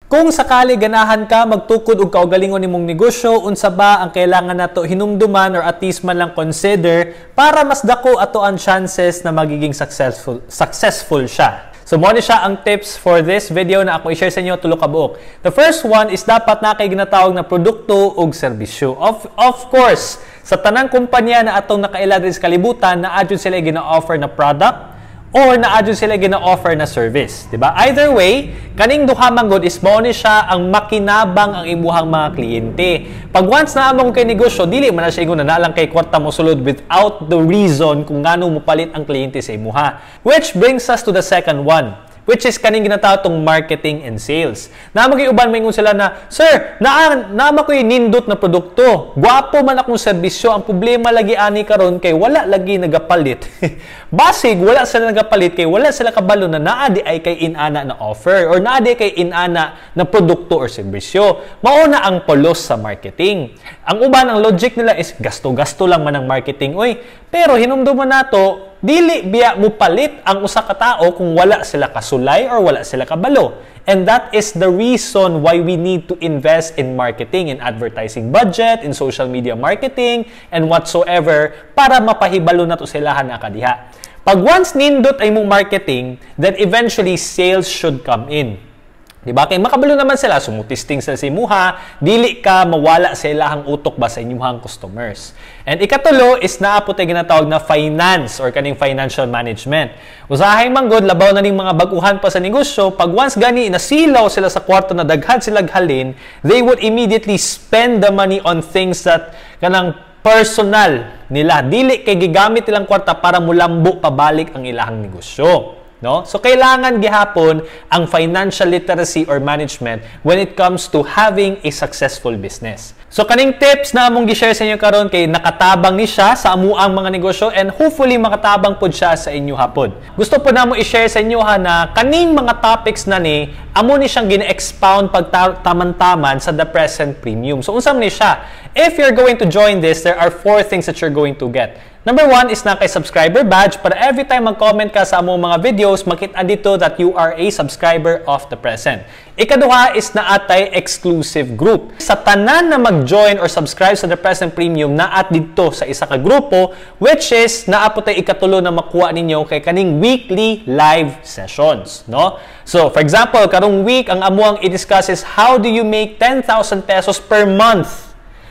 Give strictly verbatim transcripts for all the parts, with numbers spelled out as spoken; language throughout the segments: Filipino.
Kung sakali ganahan ka magtukod og kaugalingon nimong negosyo, unsa ba ang kailangan nato hinumduman or at least man lang consider para mas dako ato ang chances na magiging successful successful siya. So mo ni siya ang tips for this video na ako i-share sa inyo tulo ka buok. The first one is dapat na kay ginatawag na produkto ug serbisyo. Of of course, sa tanang kumpanya na atong nakaila diri sa kalibutan, na adyo sila gina-offer na product or na-adyo sila gina-offer na service. Diba? Either way, kaning duha man gud is mao ni siya ang makinabang ang imuhang mga kliyente. Pag once na among kay negosyo, dili man na siya ingon na nalang kay kwarta mo sulod without the reason kung ngano mo palit ang kliyente sa imuha. Which brings us to the second one, which is kaning ginatawag tong marketing and sales. Na magiuban maingon sila na, "Sir, naa naama ko'y nindot na produkto. Gwapo man akong serbisyo. Ang problema lagi ani karon kay wala lagi nagapalit." Basig wala sila nagapalit kay wala sila kabalo na naa di ay kay inana na offer or naa di kay inana na produkto or serbisyo. Mao na ang polos sa marketing. Ang uban ang logic nila is gasto-gasto lang man ang marketing. Oy, pero hinumduman nato dili biya mo palit ang usa ka tawo kung wala sila kasulay or wala sila kabalo. And that is the reason why we need to invest in marketing, in advertising budget, in social media marketing, and whatsoever para mapahibalo na to silahan na kadiha. Pag once nindot ay mong marketing, then eventually sales should come in. Diba? Kaya makabalo naman sila, sumutisting sila sa imuha, dili ka mawala sa ilahang utok ba sa inyuhang customers. And ikatulo is naapo tayo ginatawag na finance or kaning financial management. Usahay manggod, labaw na ning mga baguhan pa sa negosyo, pag once gani nasilaw sila sa kwarto na daghan sila halin, they would immediately spend the money on things that kanang personal nila. Dili kay gigamit ilang kwarta para mulambo pabalik ang ilahang negosyo. No? So, kailangan gihapon ang financial literacy or management when it comes to having a successful business. So, kaning tips na among gi-share sa inyo karon kay nakatabang ni siya sa amuang mga negosyo and hopefully makatabang pod siya sa inyo hapon. Gusto po namo i-share sa inyo ha na kaning mga topics na ni amo ni siyang gina-expound pag taman-taman sa the present premium. So, unsa man ni siya? If you're going to join this, there are four things that you're going to get. Number one is na kay subscriber badge para every time mag-comment ka sa among mga videos, makita dito that you are a subscriber of the present. Ikaduha is na atay exclusive group. Sa tanan na mag-join or subscribe sa the present premium, naat dito sa isa ka grupo, which is naapo tay ikatulo na makuha ninyo kay kaning weekly live sessions. No? So, for example, karong week, ang amuang i-discuss is how do you make ten thousand pesos per month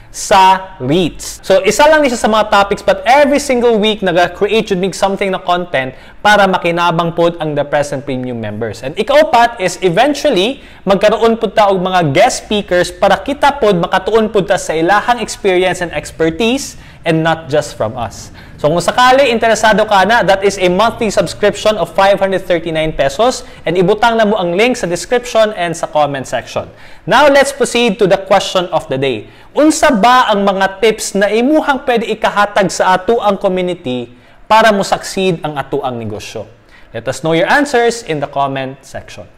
sa REITs. So, isa lang ni siya sa mga topics but every single week naga-create should make something na content para makinabang pod ang the present premium members. And ikaupat is eventually magkaroon pod ta og mga guest speakers para kita pod makatuon pod ta sa ilahang experience and expertise and not just from us. So kung sakali interesado ka na, that is a monthly subscription of five hundred thirty-nine pesos and ibutang na mo ang link sa description and sa comment section. Now let's proceed to the question of the day. Unsa ba ang mga tips na imuhang pwede ikahatag sa ato ang community para mo succeed ang ato ang negosyo? Let us know your answers in the comment section.